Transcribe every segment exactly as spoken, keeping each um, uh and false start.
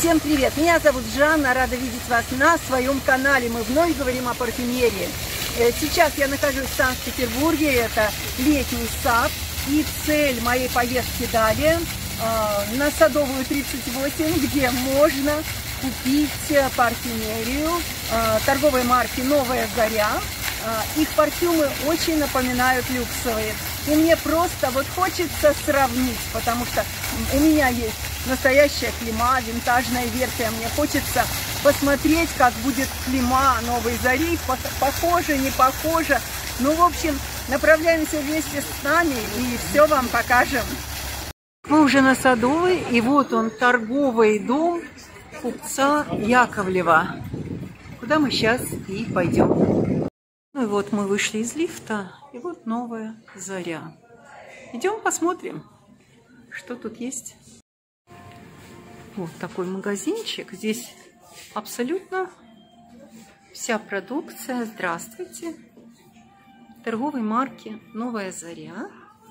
Всем привет! Меня зовут Жанна, рада видеть вас на своем канале. Мы вновь говорим о парфюмерии. Сейчас я нахожусь в Санкт-Петербурге, это летний сад. И цель моей поездки далее на Садовую тридцать восемь, где можно купить парфюмерию торговой марки «Новая Заря». Их парфюмы очень напоминают люксовые. И мне просто вот хочется сравнить, потому что у меня есть настоящая клима, винтажная версия. Мне хочется посмотреть, как будет клима Новой Зари, похоже, не похоже. Ну, в общем, направляемся вместе с нами и все вам покажем. Мы уже на Садовой, и вот он, торговый дом купца Яковлева, куда мы сейчас и пойдем. Ну и вот мы вышли из лифта, и вот Новая Заря. Идем посмотрим, что тут есть. Вот такой магазинчик. Здесь абсолютно вся продукция. Здравствуйте. Торговой марки «Новая Заря».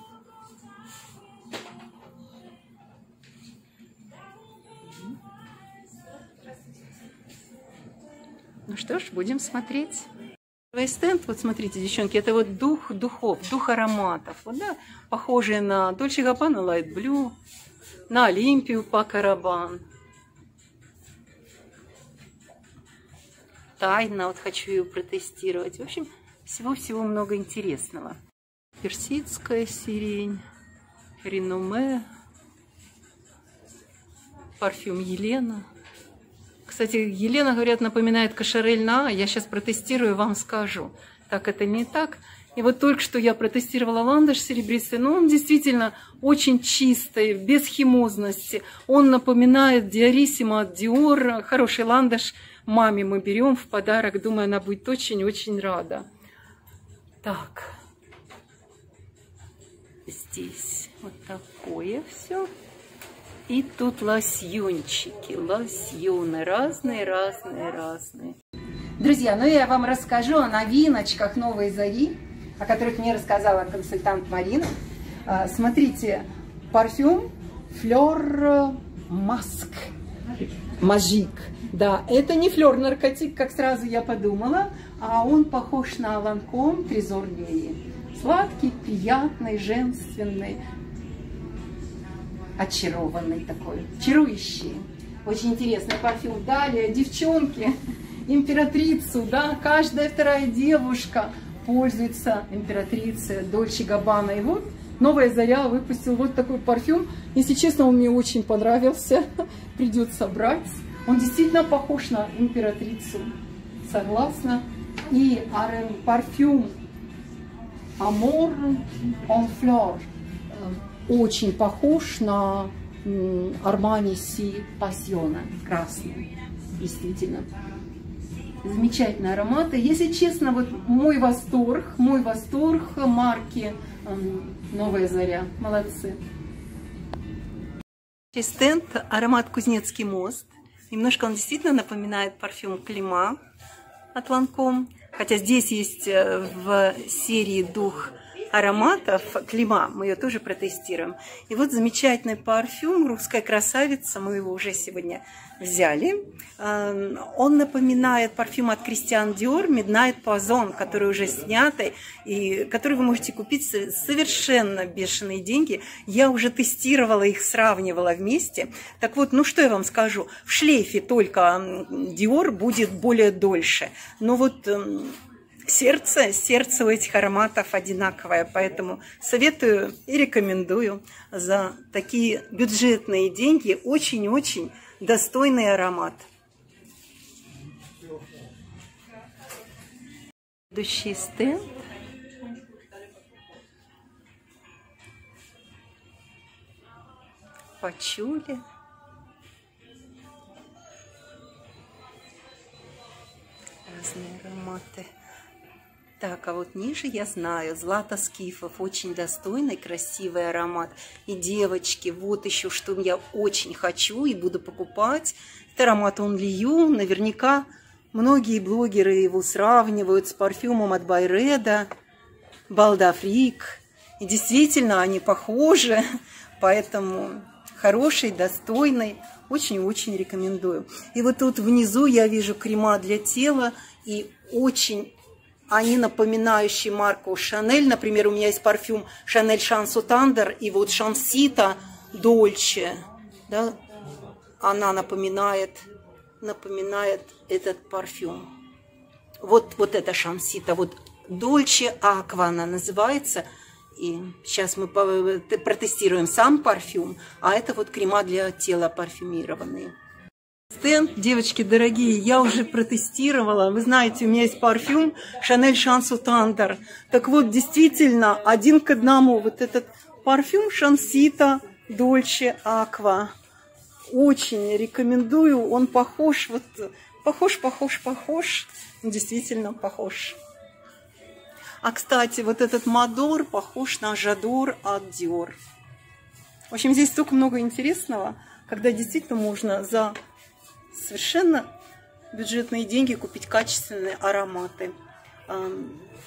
Ну что ж, будем смотреть. Стенд, вот смотрите, девчонки, это вот дух духов, дух ароматов. Вот, да, похожие на Dolce and Gabbana Light Blue, на Олимпию Пако Рабан. Тайна, вот хочу ее протестировать. В общем, всего-всего много интересного. Персидская сирень, Реноме, парфюм Елена. Кстати, Елена, говорят, напоминает Кошарель На. Я сейчас протестирую, вам скажу. Так это не так. И вот только что я протестировала ландыш серебристый. Но он действительно очень чистый, без химозности. Он напоминает Диорissimo от Dior. Хороший ландыш маме мы берем в подарок. Думаю, она будет очень-очень рада. Так. Здесь вот такое все. И тут лосьончики, лосьоны разные, разные, разные. Друзья, ну я вам расскажу о новиночках Новой Зари, о которых мне рассказала консультант Марина. Смотрите, парфюм Fleur Masque Magique. Да, это не флёр наркотик, как сразу я подумала, а он похож на Lancôme Trésor Nuit. Сладкий, приятный, женственный. Очарованный такой, чарующий. Очень интересный парфюм. Далее, девчонки, императрицу, да, каждая вторая девушка пользуется императрицей Dolce and Gabbana. И вот Новая Заря выпустил вот такой парфюм. Если честно, он мне очень понравился. Придется брать. Он действительно похож на императрицу. Согласна. И парфюм Amour en Fleur очень похож на Armani Си Passione, красный, действительно. Замечательные ароматы. Если честно, вот мой восторг, мой восторг марки Новая Заря. Молодцы. Стенд, аромат Кузнецкий мост. Немножко он действительно напоминает парфюм Клима от Lancôme. Хотя здесь есть в серии дух ароматов Клима, мы ее тоже протестируем. И вот замечательный парфюм, русская красавица, мы его уже сегодня взяли. Он напоминает парфюм от Christian Dior Midnight Poison, который уже снятый, и который вы можете купить за совершенно бешеные деньги. Я уже тестировала их, сравнивала вместе. Так вот, ну что я вам скажу, в шлейфе только Dior будет более дольше. Но вот Сердце, сердце у этих ароматов одинаковое, поэтому советую и рекомендую за такие бюджетные деньги очень-очень достойный аромат. Следующий стенд. Пачули. Разные ароматы. Так, а вот ниже я знаю, Злата Скифов, очень достойный, красивый аромат. И, девочки, вот еще, что я очень хочу и буду покупать. Это аромат Only You. Наверняка многие блогеры его сравнивают с парфюмом от Байреда, Балдафрик. И действительно, они похожи, поэтому хороший, достойный, Очень-очень рекомендую. И вот тут внизу я вижу крема для тела, и очень они напоминающие марку Шанель. Например, у меня есть парфюм Шанель Шансо Тандер и вот Шансита Дольче. Да? Она напоминает, напоминает этот парфюм. Вот, вот это Шансита, вот Дольче Аква она называется. И сейчас мы протестируем сам парфюм, а это вот крема для тела парфюмированные. Стенд, девочки дорогие, я уже протестировала. Вы знаете, у меня есть парфюм Шанель Шансо Тандер. Так вот, действительно, один к одному вот этот парфюм Шансита Дольче Аква. Очень рекомендую, он похож, вот похож, похож, похож, действительно похож. А, кстати, вот этот Мадор похож на Жадор от Dior. В общем, здесь столько много интересного, когда действительно можно за совершенно бюджетные деньги купить качественные ароматы. Вот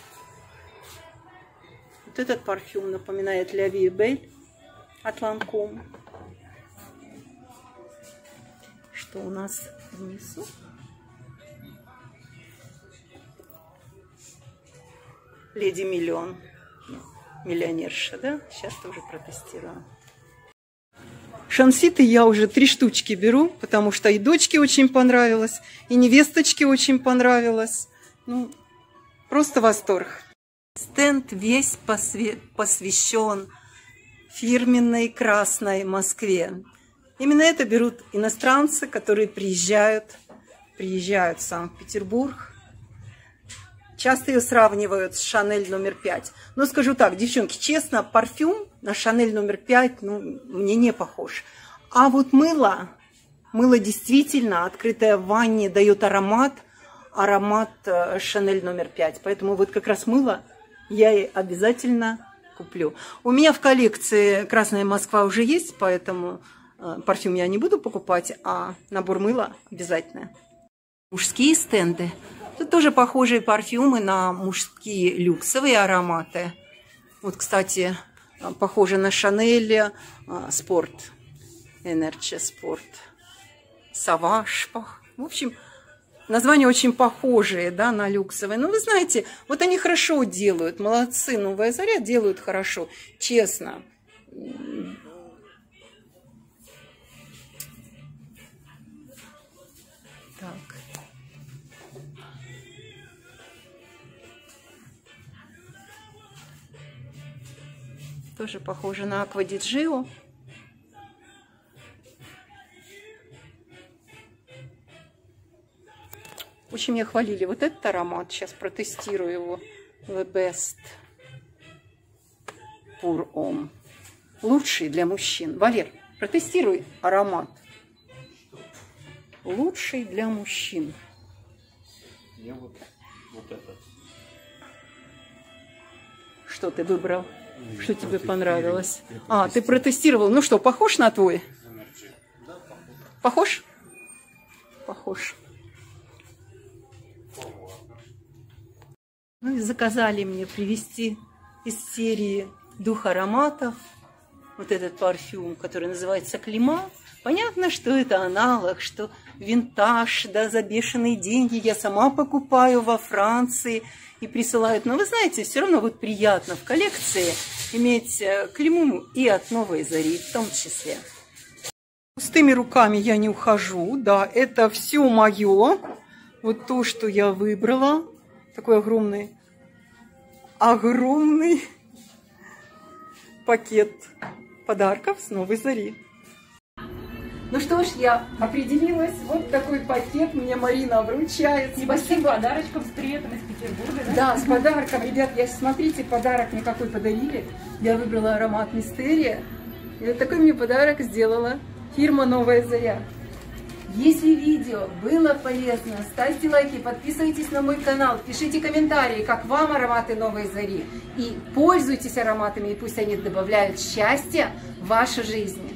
этот парфюм напоминает La Vie est Belle от Lancôme. Что у нас внизу? Леди Миллион. Миллионерша, да? Сейчас тоже протестирую. Шанситы я уже три штучки беру, потому что и дочке очень понравилось, и невесточке очень понравилось. Ну, просто восторг. Стенд весь посвящен фирменной красной Москве. Именно это берут иностранцы, которые приезжают, приезжают в Санкт-Петербург. Часто ее сравнивают с Шанель номер пять. Но скажу так, девчонки, честно, парфюм на Шанель номер пять, ну, мне не похож. А вот мыло, мыло действительно, открытое в ванне, дает аромат, аромат Шанель номер пять. Поэтому вот как раз мыло я и обязательно куплю. У меня в коллекции Красная Москва уже есть, поэтому парфюм я не буду покупать, а набор мыла обязательно. Мужские стенды. Тут тоже похожие парфюмы на мужские люксовые ароматы. Вот, кстати, похоже на Шанель Спорт, Energy Sport, Savage. В общем, названия очень похожие, да, на люксовые. Но вы знаете, вот они хорошо делают, молодцы. Новая Заря делают хорошо, честно. Так. Тоже похоже на Аква ди Джио. Очень меня хвалили вот этот аромат. Сейчас протестирую его. The Best Pour Homme. Лучший для мужчин. Валер, протестируй аромат. Лучший для мужчин. Я вот, вот этот. Что ты выбрал? Что тебе понравилось? А, ты протестировал. Ну что, похож на твой? Похож? Похож. Ну и заказали мне привезти из серии Дух ароматов вот этот парфюм, который называется Клима. Понятно, что это аналог, что винтаж, да, за бешеные деньги я сама покупаю во Франции и присылают. Но вы знаете, все равно вот приятно в коллекции иметь Климу и от Новой Зари в том числе. Пустыми руками я не ухожу, да, это все мое. Вот то, что я выбрала. Такой огромный, огромный пакет подарков с Новой Зари. Ну что ж, я определилась. Вот такой пакет мне Марина вручает. Небольшим подарочком с приветом из Петербурга, да? Да, с подарком. Ребят, я смотрите, подарок мне какой подарили. Я выбрала аромат Мистерия. И вот такой мне подарок сделала фирма Новая Заря. Если видео было полезно, ставьте лайки, подписывайтесь на мой канал, пишите комментарии, как вам ароматы Новой Зари. И пользуйтесь ароматами, и пусть они добавляют счастья в вашу жизнь.